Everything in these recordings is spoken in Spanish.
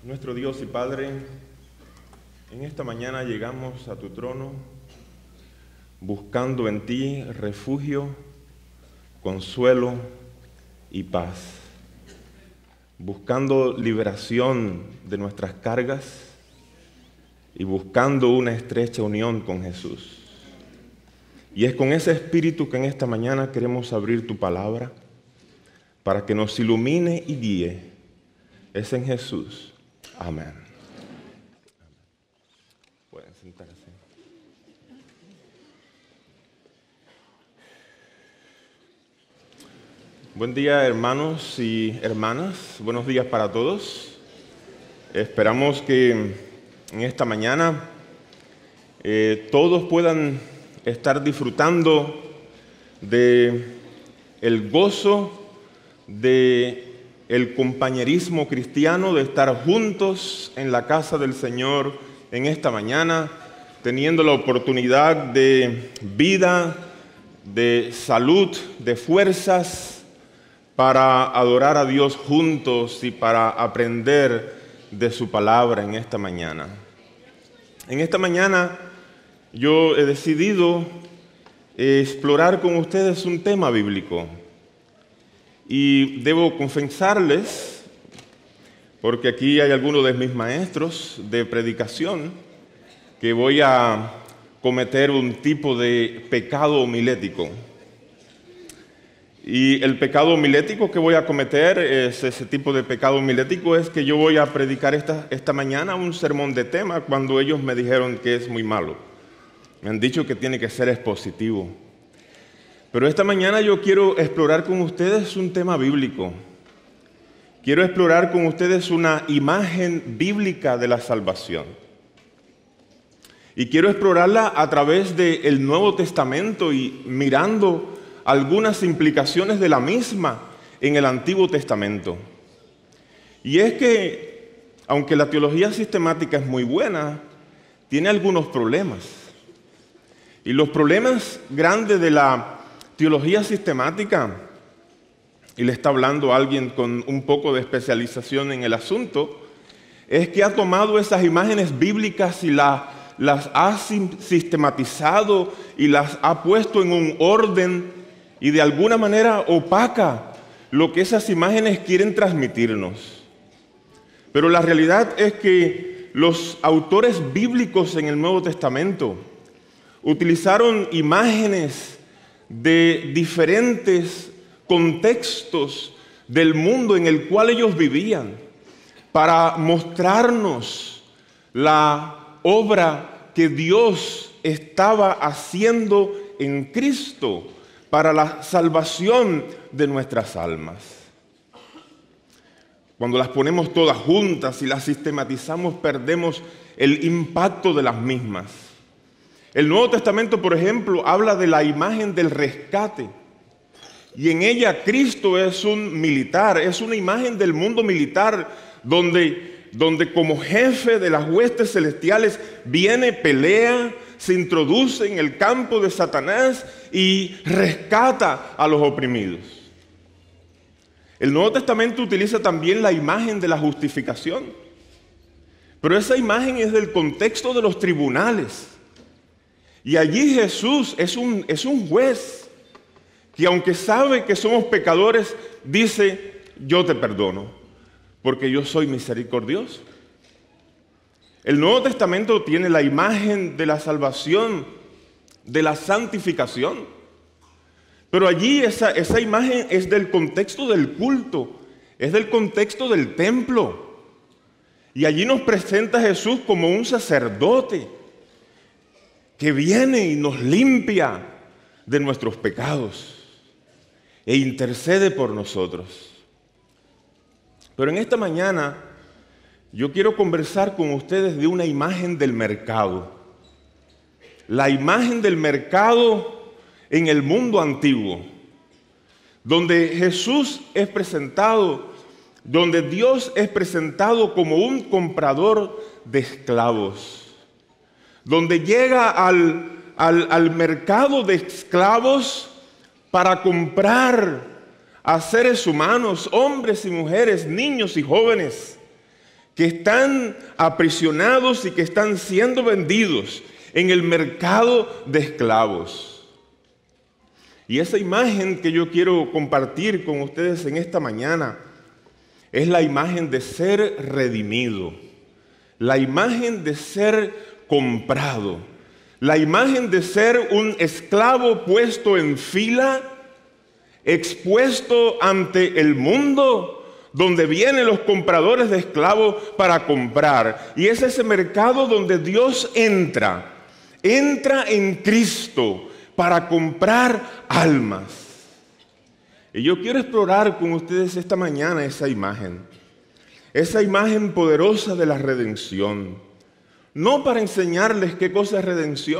Nuestro Dios y Padre, en esta mañana llegamos a tu trono buscando en ti refugio, consuelo y paz, buscando liberación de nuestras cargas y buscando una estrecha unión con Jesús. Y es con ese espíritu que en esta mañana queremos abrir tu palabra para que nos ilumine y guíe. Es en Jesús. Amén. Pueden sentarse. Buen día, hermanos y hermanas. Buenos días para todos. Esperamos que en esta mañana todos puedan estar disfrutando de el gozo de el compañerismo cristiano, de estar juntos en la casa del Señor en esta mañana, teniendo la oportunidad de vida, de salud, de fuerzas para adorar a Dios juntos y para aprender de su palabra en esta mañana. En esta mañana yo he decidido explorar con ustedes un tema bíblico. Y debo confesarles, porque aquí hay algunos de mis maestros de predicación, que voy a cometer un tipo de pecado homilético. Y el pecado homilético que voy a cometer, ese tipo de pecado homilético, es que yo voy a predicar esta mañana un sermón de tema cuando ellos me dijeron que es muy malo. Me han dicho que tiene que ser expositivo. Pero esta mañana yo quiero explorar con ustedes un tema bíblico. Quiero explorar con ustedes una imagen bíblica de la salvación. Y quiero explorarla a través del Nuevo Testamento y mirando algunas implicaciones de la misma en el Antiguo Testamento. Y es que, aunque la teología sistemática es muy buena, tiene algunos problemas. Y los problemas grandes de la teología sistemática, y le está hablando alguien con un poco de especialización en el asunto, es que ha tomado esas imágenes bíblicas y las ha sistematizado y las ha puesto en un orden y de alguna manera opaca lo que esas imágenes quieren transmitirnos. Pero la realidad es que los autores bíblicos en el Nuevo Testamento utilizaron imágenes de diferentes contextos del mundo en el cual ellos vivían para mostrarnos la obra que Dios estaba haciendo en Cristo para la salvación de nuestras almas. Cuando las ponemos todas juntas y las sistematizamos, perdemos el impacto de las mismas. El Nuevo Testamento, por ejemplo, habla de la imagen del rescate. Y en ella Cristo es un militar, es una imagen del mundo militar donde como jefe de las huestes celestiales viene, pelea, se introduce en el campo de Satanás y rescata a los oprimidos. El Nuevo Testamento utiliza también la imagen de la justificación. Pero esa imagen es del contexto de los tribunales. Y allí Jesús es un juez que, aunque sabe que somos pecadores, dice: yo te perdono, porque yo soy misericordioso. El Nuevo Testamento tiene la imagen de la salvación, de la santificación. Pero allí esa imagen es del contexto del culto, es del contexto del templo. Y allí nos presenta a Jesús como un sacerdote que viene y nos limpia de nuestros pecados e intercede por nosotros. Pero en esta mañana yo quiero conversar con ustedes de una imagen del mercado. La imagen del mercado en el mundo antiguo, donde Jesús es presentado, donde Dios es presentado como un comprador de esclavos. Donde llega al mercado de esclavos para comprar a seres humanos, hombres y mujeres, niños y jóvenes, que están aprisionados y que están siendo vendidos en el mercado de esclavos. Y esa imagen que yo quiero compartir con ustedes en esta mañana es la imagen de ser redimido, la imagen de ser comprado, la imagen de ser un esclavo puesto en fila, expuesto ante el mundo, donde vienen los compradores de esclavos para comprar. Y es ese mercado donde Dios entra en Cristo para comprar almas. Y yo quiero explorar con ustedes esta mañana esa imagen poderosa de la redención. No para enseñarles qué cosa es redención,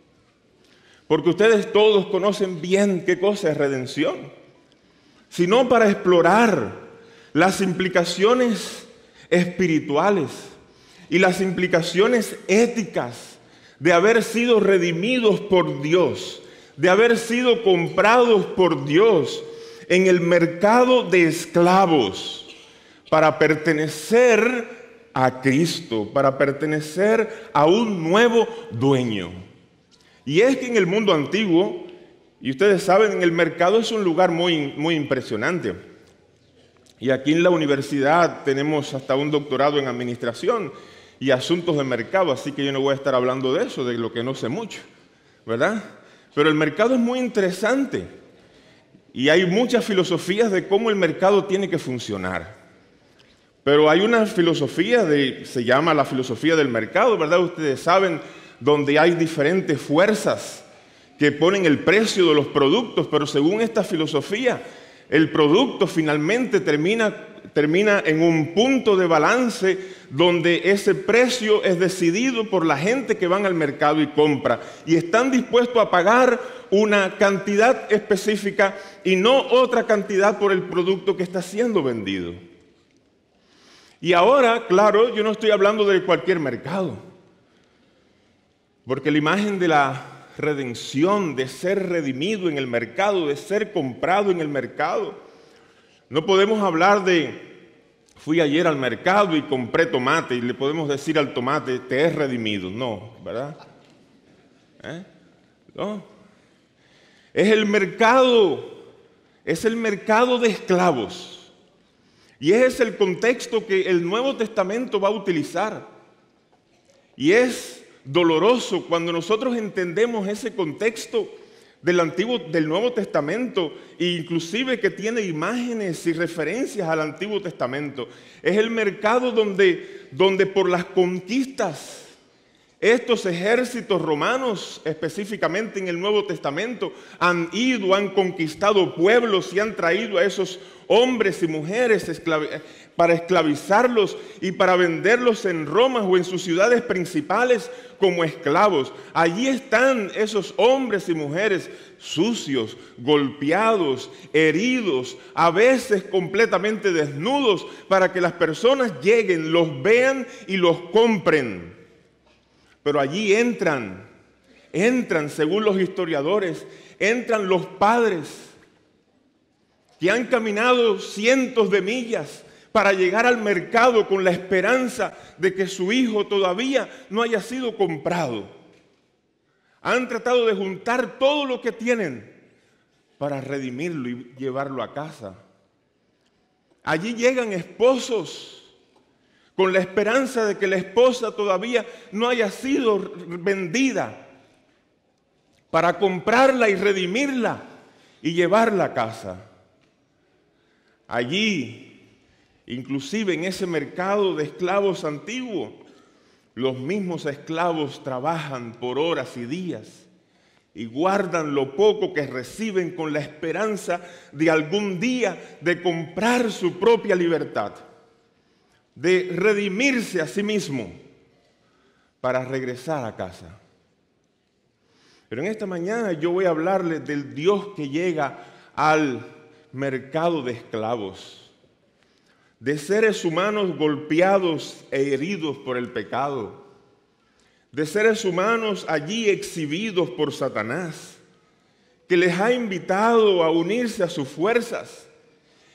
porque ustedes todos conocen bien qué cosa es redención, sino para explorar las implicaciones espirituales y las implicaciones éticas de haber sido redimidos por Dios, de haber sido comprados por Dios en el mercado de esclavos para pertenecer a Cristo, para pertenecer a un nuevo dueño. Y es que en el mundo antiguo, y ustedes saben, en el mercado es un lugar muy impresionante. Y aquí en la universidad tenemos hasta un doctorado en administración y asuntos de mercado, así que yo no voy a estar hablando de eso, de lo que no sé mucho, ¿verdad? Pero el mercado es muy interesante y hay muchas filosofías de cómo el mercado tiene que funcionar. Pero hay una filosofía, se llama la filosofía del mercado, ¿verdad? Ustedes saben, donde hay diferentes fuerzas que ponen el precio de los productos, pero según esta filosofía, el producto finalmente termina en un punto de balance donde ese precio es decidido por la gente que van al mercado y compra. Y están dispuestos a pagar una cantidad específica y no otra cantidad por el producto que está siendo vendido. Y ahora, claro, yo no estoy hablando de cualquier mercado, porque la imagen de la redención, de ser redimido en el mercado, de ser comprado en el mercado. No podemos hablar fui ayer al mercado y compré tomate y le podemos decir al tomate, te he redimido. No, ¿verdad? No. Es el mercado de esclavos. Y ese es el contexto que el Nuevo Testamento va a utilizar. Y es doloroso cuando nosotros entendemos ese contexto del Nuevo Testamento, e inclusive que tiene imágenes y referencias al Antiguo Testamento. Es el mercado donde por las conquistas, estos ejércitos romanos, específicamente en el Nuevo Testamento, han conquistado pueblos y han traído a esos hombres y mujeres para esclavizarlos y para venderlos en Roma o en sus ciudades principales como esclavos. Allí están esos hombres y mujeres sucios, golpeados, heridos, a veces completamente desnudos, para que las personas lleguen, los vean y los compren. Pero allí entran, según los historiadores, entran los padres que han caminado cientos de millas para llegar al mercado con la esperanza de que su hijo todavía no haya sido comprado. Han tratado de juntar todo lo que tienen para redimirlo y llevarlo a casa. Allí llegan esposos con la esperanza de que la esposa todavía no haya sido vendida, para comprarla y redimirla y llevarla a casa. Allí, inclusive en ese mercado de esclavos antiguo, los mismos esclavos trabajan por horas y días y guardan lo poco que reciben con la esperanza de algún día de comprar su propia libertad, de redimirse a sí mismo para regresar a casa. Pero en esta mañana yo voy a hablarles del Dios que llega al mercado de esclavos, de seres humanos golpeados e heridos por el pecado, de seres humanos allí exhibidos por Satanás, que les ha invitado a unirse a sus fuerzas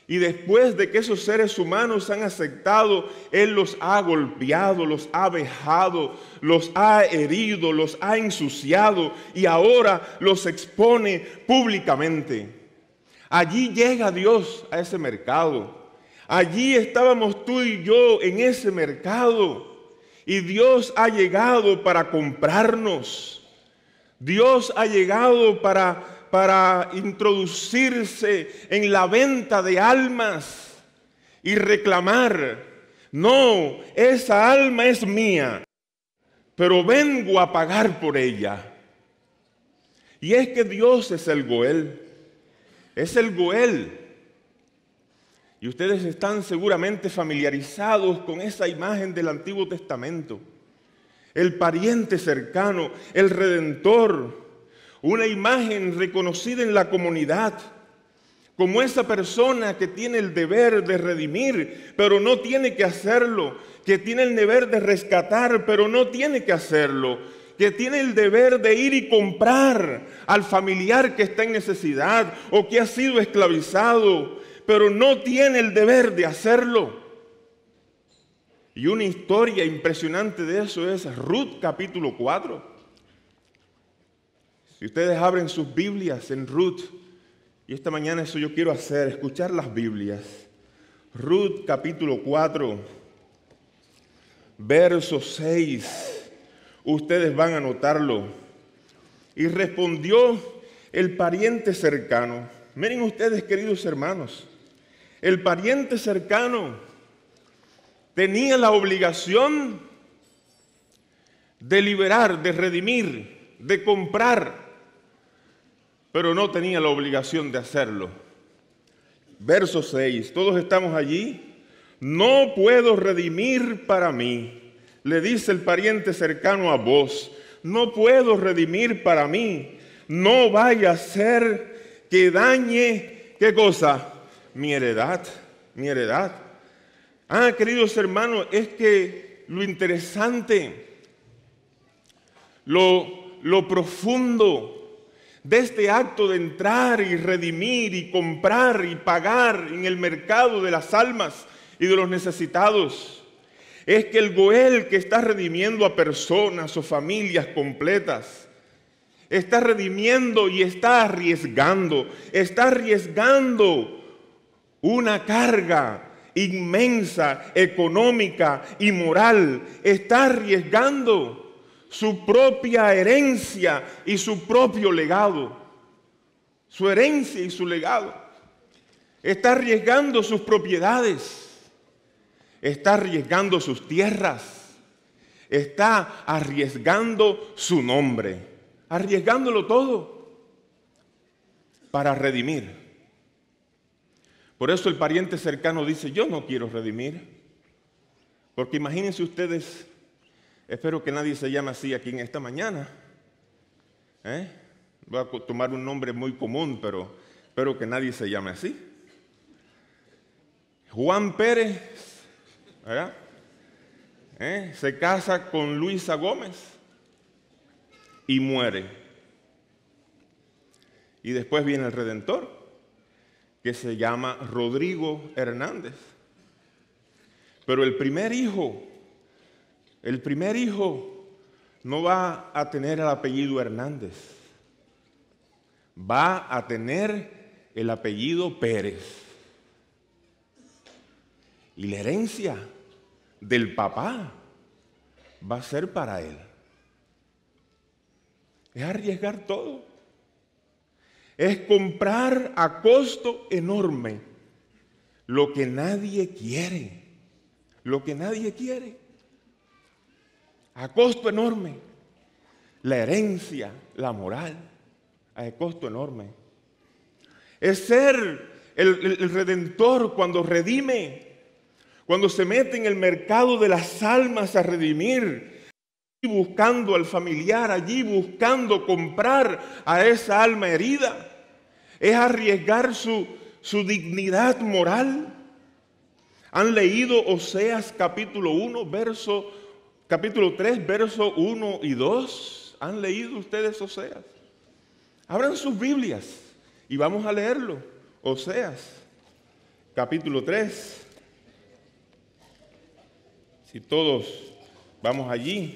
Y después de que esos seres humanos han aceptado, Él los ha golpeado, los ha vejado, los ha herido, los ha ensuciado y ahora los expone públicamente. Allí llega Dios a ese mercado. Allí estábamos tú y yo en ese mercado. Y Dios ha llegado para comprarnos. Dios ha llegado para introducirse en la venta de almas y reclamar: no, esa alma es mía, pero vengo a pagar por ella. Y es que Dios es el Goel, es el Goel. Y ustedes están seguramente familiarizados con esa imagen del Antiguo Testamento. El pariente cercano, el Redentor. Una imagen reconocida en la comunidad como esa persona que tiene el deber de redimir, pero no tiene que hacerlo, que tiene el deber de rescatar, pero no tiene que hacerlo, que tiene el deber de ir y comprar al familiar que está en necesidad o que ha sido esclavizado, pero no tiene el deber de hacerlo. Y una historia impresionante de eso es Ruth capítulo 4. Si ustedes abren sus Biblias en Ruth, y esta mañana eso yo quiero hacer, escuchar las Biblias. Ruth capítulo 4, verso 6, ustedes van a notarlo. Y respondió el pariente cercano. Miren ustedes, queridos hermanos, el pariente cercano tenía la obligación de liberar, de redimir, de comprar, pero no tenía la obligación de hacerlo. Verso 6, todos estamos allí. No puedo redimir para mí, le dice el pariente cercano a Booz. No puedo redimir para mí, no vaya a ser que dañe, ¿qué cosa? Mi heredad, mi heredad. Queridos hermanos, es que lo interesante, lo profundo de este acto de entrar y redimir y comprar y pagar en el mercado de las almas y de los necesitados, es que el Goel que está redimiendo a personas o familias completas, está redimiendo y está arriesgando una carga inmensa, económica y moral, está arriesgando su propia herencia y su propio legado, su herencia y su legado. Está arriesgando sus propiedades, está arriesgando sus tierras, está arriesgando su nombre, arriesgándolo todo para redimir. Por eso el pariente cercano dice: yo no quiero redimir, porque imagínense ustedes. Espero que nadie se llame así aquí en esta mañana. Voy a tomar un nombre muy común, pero espero que nadie se llame así. Juan Pérez, ¿verdad? Se casa con Luisa Gómez y muere. Y después viene el Redentor, que se llama Rodrigo Hernández. Pero el primer hijo no va a tener el apellido Hernández, va a tener el apellido Pérez. Y la herencia del papá va a ser para él. Es arriesgar todo. Es comprar a costo enorme lo que nadie quiere. Lo que nadie quiere. A costo enorme. La herencia, la moral, a costo enorme. Es ser el Redentor cuando redime, cuando se mete en el mercado de las almas a redimir, buscando al familiar, allí buscando comprar a esa alma herida. Es arriesgar su dignidad moral. ¿Han leído Oseas capítulo 3, verso 1 y 2? ¿Han leído ustedes Oseas? Abran sus Biblias y vamos a leerlo. Oseas, capítulo 3. Si todos vamos allí.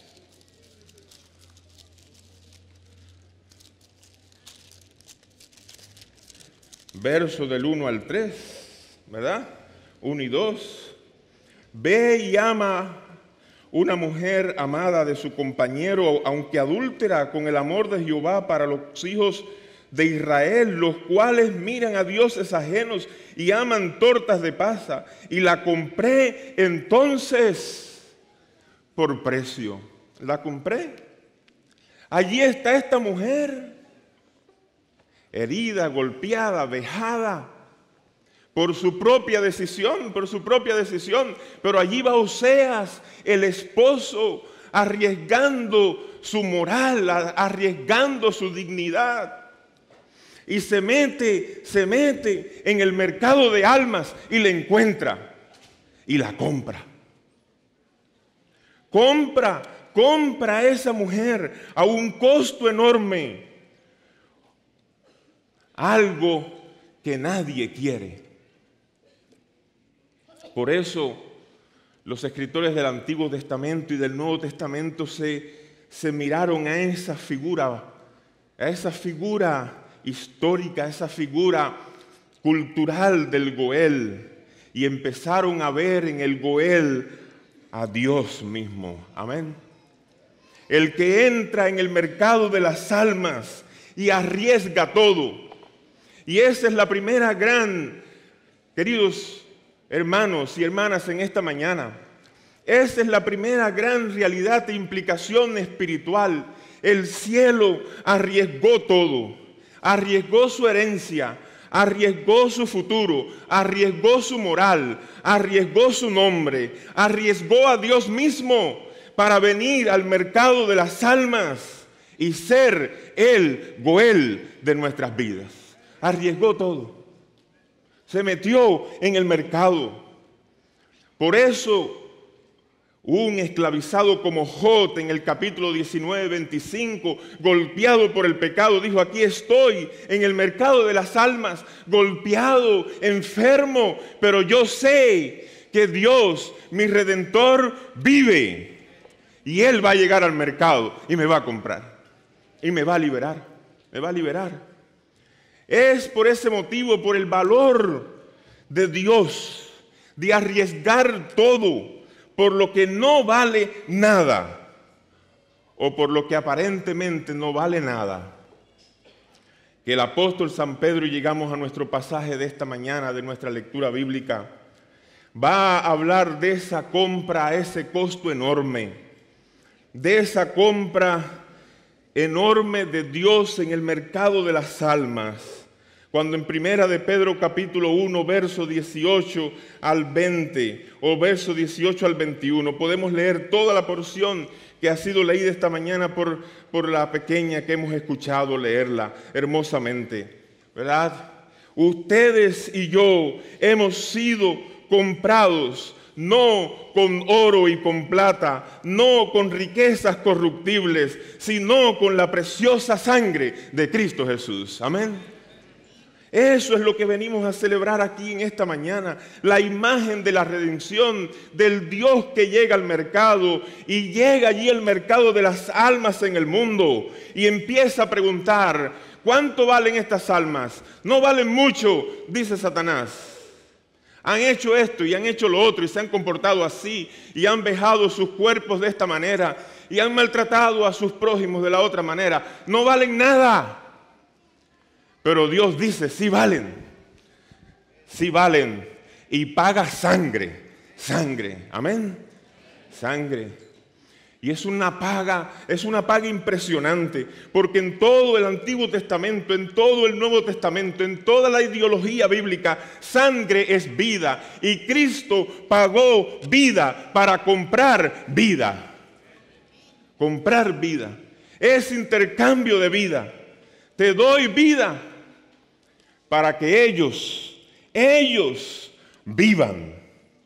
Verso del 1 al 3, ¿verdad? 1 y 2. Ve y ama una mujer amada de su compañero, aunque adúltera, con el amor de Jehová para los hijos de Israel, los cuales miran a dioses ajenos y aman tortas de pasa. Y la compré entonces por precio. La compré. Allí está esta mujer, herida, golpeada, vejada, por su propia decisión, pero allí va Oseas, el esposo, arriesgando su moral, arriesgando su dignidad, y se mete en el mercado de almas y la encuentra, y la compra. Compra a esa mujer a un costo enorme, algo que nadie quiere. Por eso los escritores del Antiguo Testamento y del Nuevo Testamento se miraron a esa figura histórica, a esa figura cultural del Goel, y empezaron a ver en el Goel a Dios mismo. Amén. El que entra en el mercado de las almas y arriesga todo. Y esa es la primera queridos hermanos y hermanas, en esta mañana, esa es la primera gran realidad e implicación espiritual. El cielo arriesgó todo, arriesgó su herencia, arriesgó su futuro, arriesgó su moral, arriesgó su nombre, arriesgó a Dios mismo para venir al mercado de las almas y ser el Goel de nuestras vidas. Arriesgó todo. Se metió en el mercado. Por eso, un esclavizado como Jod, en el capítulo 19, 25, golpeado por el pecado, dijo: aquí estoy en el mercado de las almas, golpeado, enfermo, pero yo sé que Dios, mi Redentor, vive. Y Él va a llegar al mercado y me va a comprar. Y me va a liberar. Me va a liberar. Es por ese motivo, por el valor de Dios, de arriesgar todo por lo que no vale nada, o por lo que aparentemente no vale nada, que el apóstol San Pedro, y llegamos a nuestro pasaje de esta mañana, de nuestra lectura bíblica, va a hablar de esa compra a ese costo enorme, de esa compra enorme de Dios en el mercado de las almas. Cuando en Primera de Pedro capítulo 1, verso 18 al 20, o verso 18 al 21, podemos leer toda la porción que ha sido leída esta mañana por la pequeña que hemos escuchado leerla hermosamente, ¿verdad? Ustedes y yo hemos sido comprados, no con oro y con plata, no con riquezas corruptibles, sino con la preciosa sangre de Cristo Jesús. Amén. Eso es lo que venimos a celebrar aquí en esta mañana, la imagen de la redención del Dios que llega al mercado, y llega allí el mercado de las almas en el mundo y empieza a preguntar: ¿cuánto valen estas almas? No valen mucho, dice Satanás. Han hecho esto y han hecho lo otro y se han comportado así y han vejado sus cuerpos de esta manera y han maltratado a sus prójimos de la otra manera. No valen nada. Pero Dios dice: sí valen, y paga sangre, amén, sangre. Y es una paga impresionante, porque en todo el Antiguo Testamento, en todo el Nuevo Testamento, en toda la ideología bíblica, sangre es vida, y Cristo pagó vida para comprar vida. Comprar vida es intercambio de vida. Te doy vida para que ellos vivan.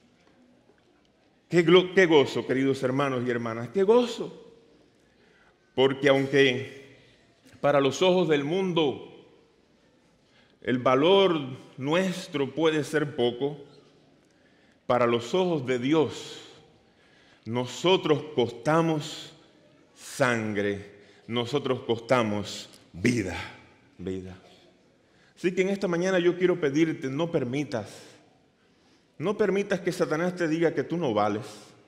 Qué gozo, queridos hermanos y hermanas, qué gozo. Porque aunque para los ojos del mundo el valor nuestro puede ser poco, para los ojos de Dios, nosotros costamos sangre, nosotros costamos vida. Así que en esta mañana yo quiero pedirte, no permitas que Satanás te diga que tú no vales.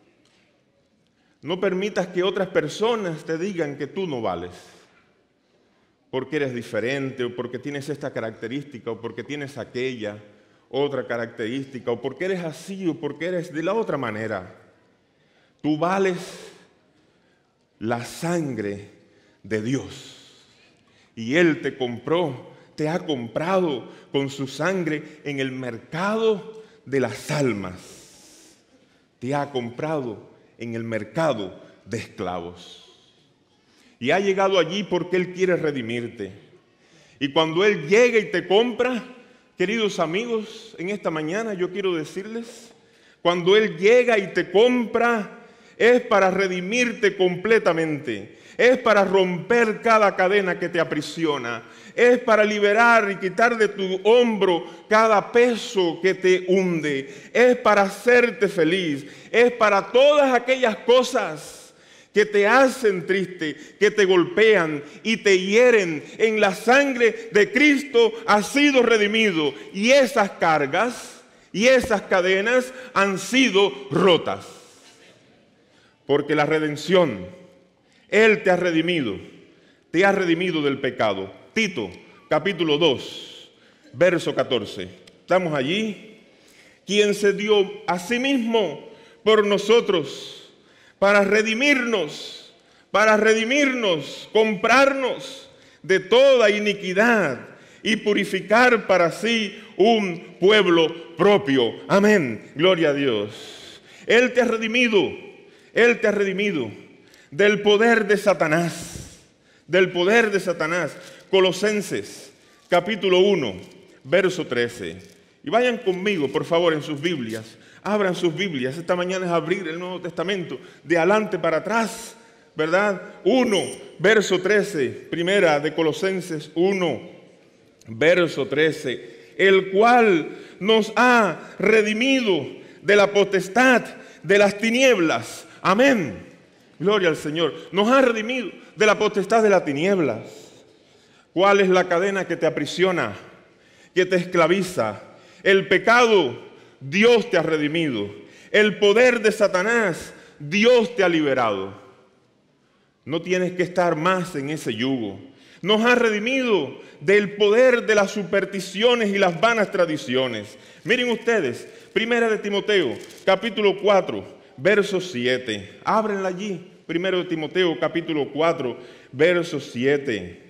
No permitas que otras personas te digan que tú no vales. Porque eres diferente, o porque tienes esta característica, o porque tienes aquella otra característica, o porque eres así, o porque eres de la otra manera. Tú vales la sangre de Dios. Y Él te compró, te ha comprado con su sangre en el mercado de las almas. Te ha comprado en el mercado de esclavos. Y ha llegado allí porque Él quiere redimirte. Y cuando Él llega y te compra, queridos amigos, en esta mañana yo quiero decirles, cuando Él llega y te compra, es para redimirte completamente. Es para romper cada cadena que te aprisiona. Es para liberar y quitar de tu hombro cada peso que te hunde. Es para hacerte feliz. Es para todas aquellas cosas que te hacen triste, que te golpean y te hieren. En la sangre de Cristo has sido redimido. Y esas cargas y esas cadenas han sido rotas. Porque la redención, Él te ha redimido del pecado. Tito, capítulo 2, verso 14. Estamos allí. Quien se dio a sí mismo por nosotros, para redimirnos, comprarnos de toda iniquidad y purificar para sí un pueblo propio. Amén. Gloria a Dios. Él te ha redimido del poder de Satanás, Colosenses, capítulo 1, verso 13. Y vayan conmigo, por favor, en sus Biblias. Abran sus Biblias. Esta mañana es abrir el Nuevo Testamento de adelante para atrás, ¿verdad? 1, verso 13. Primera de Colosenses 1, verso 13. El cual nos ha redimido de la potestad de las tinieblas. Amén. Gloria al Señor. Nos ha redimido de la potestad de las tinieblas. ¿Cuál es la cadena que te aprisiona, que te esclaviza? El pecado, Dios te ha redimido. El poder de Satanás, Dios te ha liberado. No tienes que estar más en ese yugo. Nos ha redimido del poder de las supersticiones y las vanas tradiciones. Miren ustedes, Primera de Timoteo, capítulo 4, verso 7. Ábrenla allí. Primero de Timoteo, capítulo 4, verso 7.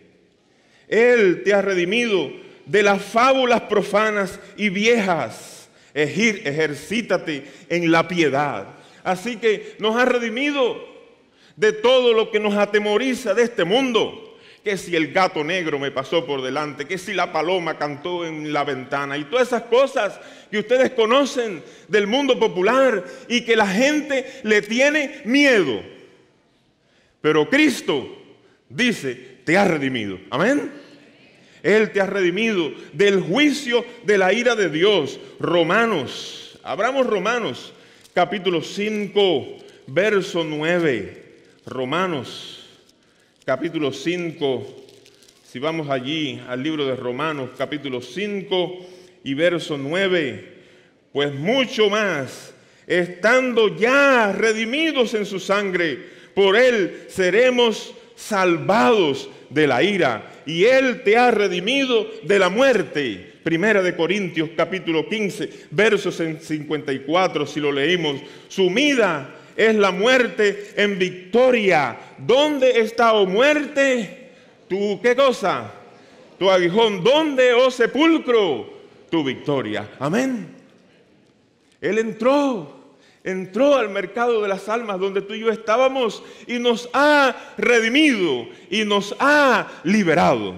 Él te ha redimido de las fábulas profanas y viejas. Ejercítate en la piedad. Así que nos ha redimido de todo lo que nos atemoriza de este mundo. Que si el gato negro me pasó por delante, que si la paloma cantó en la ventana y todas esas cosas que ustedes conocen del mundo popular y que la gente le tiene miedo. Pero Cristo dice, te ha redimido. Amén. Él te ha redimido del juicio de la ira de Dios. Abramos Romanos, capítulo 5, verso 9. Romanos, capítulo 5, si vamos allí al libro de Romanos, capítulo 5 y verso 9, pues mucho más, estando ya redimidos en su sangre, por Él seremos salvados de la ira, y Él te ha redimido de la muerte. Primera de Corintios, capítulo 15, versos 54, si lo leímos, sumida es la muerte en victoria. ¿Dónde está, oh muerte, tu qué cosa? Tu aguijón. ¿Dónde, oh sepulcro, tu victoria? Amén. Él entró al mercado de las almas donde tú y yo estábamos y nos ha redimido y nos ha liberado.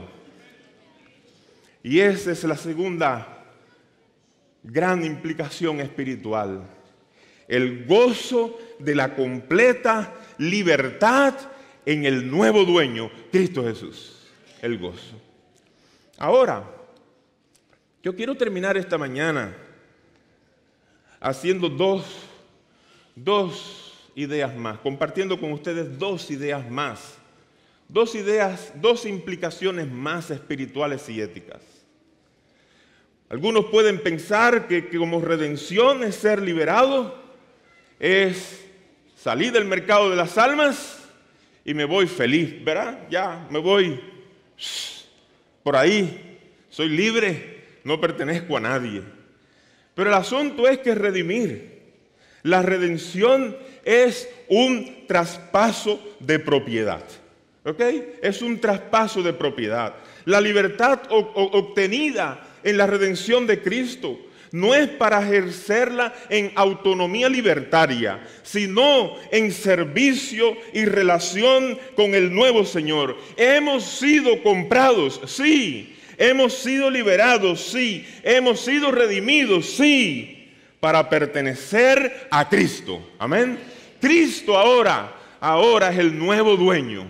Y esa es la segunda gran implicación espiritual. El gozo de la completa libertad en el nuevo dueño, Cristo Jesús. El gozo. Ahora, Yo quiero terminar esta mañana haciendo dos ideas más, compartiendo con ustedes dos ideas más, dos implicaciones más espirituales y éticas. Algunos pueden pensar que como redención es ser liberado, es salir del mercado de las almas y me voy feliz, ¿verdad? Ya me voy por ahí, soy libre, no pertenezco a nadie. Pero el asunto es que redimir, la redención es un traspaso de propiedad, ¿ok? Es un traspaso de propiedad. La libertad obtenida en la redención de Cristo no es para ejercerla en autonomía libertaria, sino en servicio y relación con el nuevo Señor. Hemos sido comprados, sí. Hemos sido liberados, sí. Hemos sido redimidos, sí. Para pertenecer a Cristo. Amén. Cristo ahora es el nuevo dueño.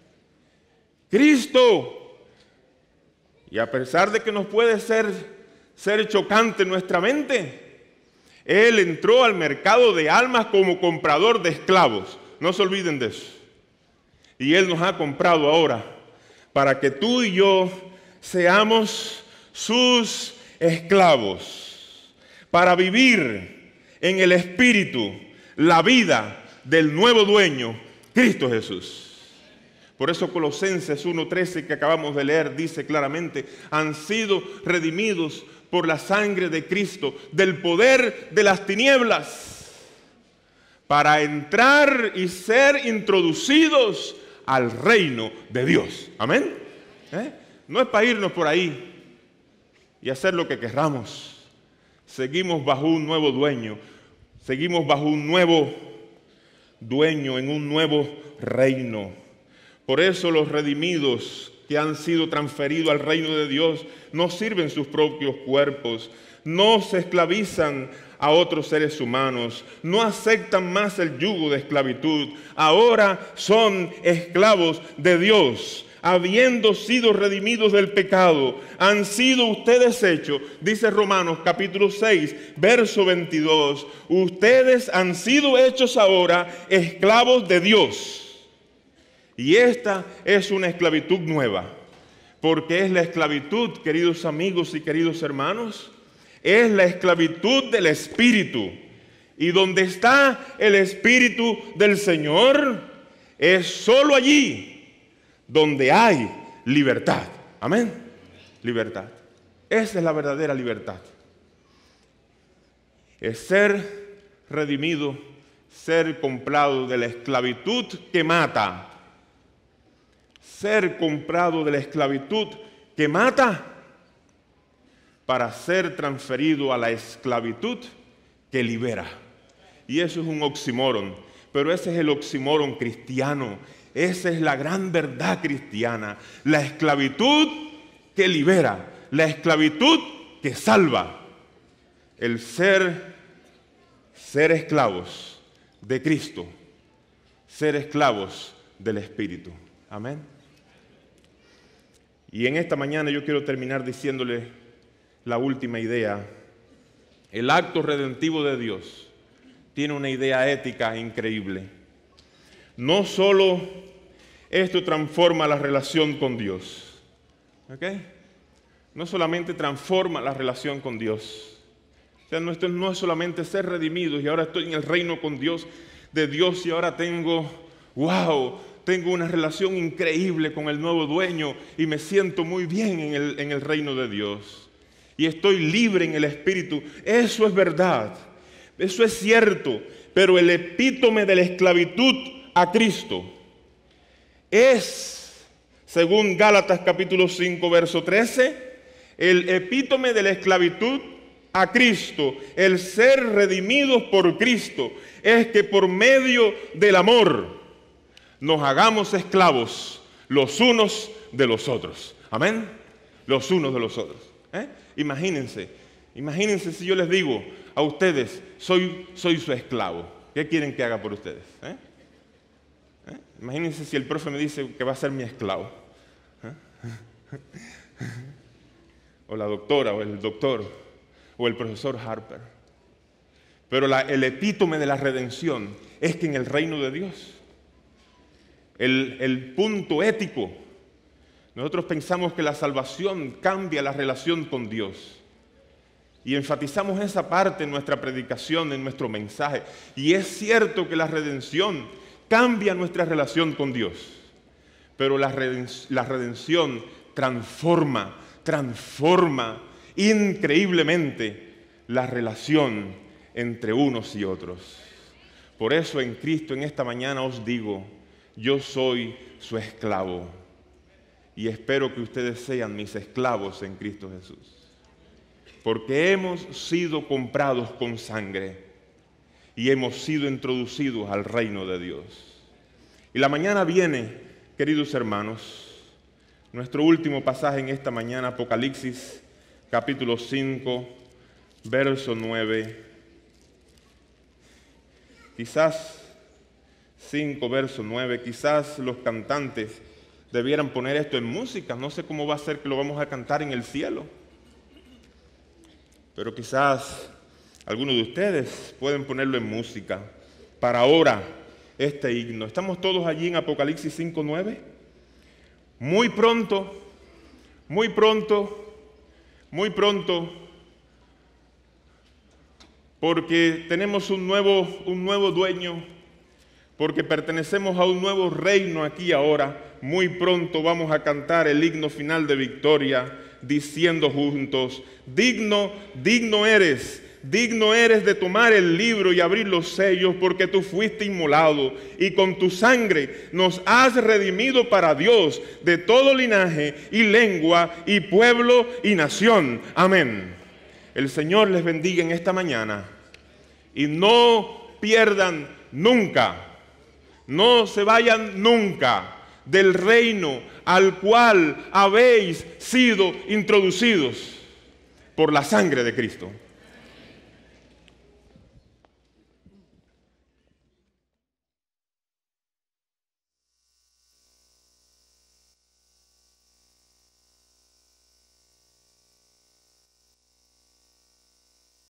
Cristo. Y a pesar de que nos puede ser chocante en nuestra mente, Él entró al mercado de almas como comprador de esclavos. No se olviden de eso. Y Él nos ha comprado ahora para que tú y yo seamos sus esclavos, para vivir en el Espíritu la vida del nuevo dueño, Cristo Jesús. Por eso Colosenses 1:13 que acabamos de leer dice claramente, han sido redimidos por la sangre de Cristo del poder de las tinieblas para entrar y ser introducidos al reino de Dios. Amén. No es para irnos por ahí y hacer lo que querramos. Seguimos bajo un nuevo dueño, seguimos bajo un nuevo dueño en un nuevo reino. Por eso los redimidos que han sido transferidos al reino de Dios no sirven sus propios cuerpos, no se esclavizan a otros seres humanos, no aceptan más el yugo de esclavitud. Ahora son esclavos de Dios, habiendo sido redimidos del pecado. Han sido ustedes hechos, dice Romanos capítulo 6, verso 22, ustedes han sido hechos ahora esclavos de Dios. Y esta es una esclavitud nueva, porque es la esclavitud, queridos amigos y queridos hermanos, es la esclavitud del Espíritu. Y donde está el Espíritu del Señor, es solo allí donde hay libertad. Amén. Libertad. Esa es la verdadera libertad. Es ser redimido, ser comprado de la esclavitud que mata. Ser comprado de la esclavitud que mata para ser transferido a la esclavitud que libera. Y eso es un oxímoron, pero ese es el oxímoron cristiano. Esa es la gran verdad cristiana. La esclavitud que libera, la esclavitud que salva. El ser esclavos de Cristo, ser esclavos del Espíritu. Amén. Y en esta mañana yo quiero terminar diciéndole la última idea. El acto redentivo de Dios tiene una idea ética increíble. No solo esto transforma la relación con Dios, ¿ok? No solamente transforma la relación con Dios. O sea, esto no es solamente ser redimidos y ahora estoy en el reino con Dios, de Dios y ahora tengo una relación increíble con el nuevo dueño y me siento muy bien en el reino de Dios. Y estoy libre en el Espíritu. Eso es verdad. Eso es cierto. Pero el epítome de la esclavitud a Cristo es, según Gálatas capítulo 5, verso 13, el epítome de la esclavitud a Cristo, el ser redimidos por Cristo, es que por medio del amor nos hagamos esclavos los unos de los otros. Amén. Los unos de los otros. Imagínense si yo les digo a ustedes, soy su esclavo. ¿Qué quieren que haga por ustedes? Imagínense si el profe me dice que va a ser mi esclavo. o la doctora, o el doctor, o el profesor Harper. Pero el epítome de la redención es que en el reino de Dios, el punto ético, nosotros pensamos que la salvación cambia la relación con Dios. Y enfatizamos esa parte en nuestra predicación, en nuestro mensaje. Y es cierto que la redención cambia nuestra relación con Dios. Pero la redención transforma increíblemente la relación entre unos y otros. Por eso en Cristo en esta mañana os digo, yo soy su esclavo. Y espero que ustedes sean mis esclavos en Cristo Jesús. Porque hemos sido comprados con sangre y hemos sido introducidos al reino de Dios. Y la mañana viene, queridos hermanos, nuestro último pasaje en esta mañana, Apocalipsis, capítulo 5, verso 9. Quizás 5, verso 9, quizás los cantantes debieran poner esto en música. No sé cómo va a ser que lo vamos a cantar en el cielo. Pero quizás algunos de ustedes pueden ponerlo en música para ahora este himno. Estamos todos allí en Apocalipsis 5:9. Muy pronto, porque tenemos un nuevo dueño, porque pertenecemos a un nuevo reino aquí ahora. Muy pronto vamos a cantar el himno final de victoria, diciendo juntos, digno eres de tomar el libro y abrir los sellos, porque tú fuiste inmolado y con tu sangre nos has redimido para Dios de todo linaje y lengua y pueblo y nación. Amén. El Señor les bendiga en esta mañana y no pierdan nunca, no se vayan nunca del reino al cual habéis sido introducidos por la sangre de Cristo.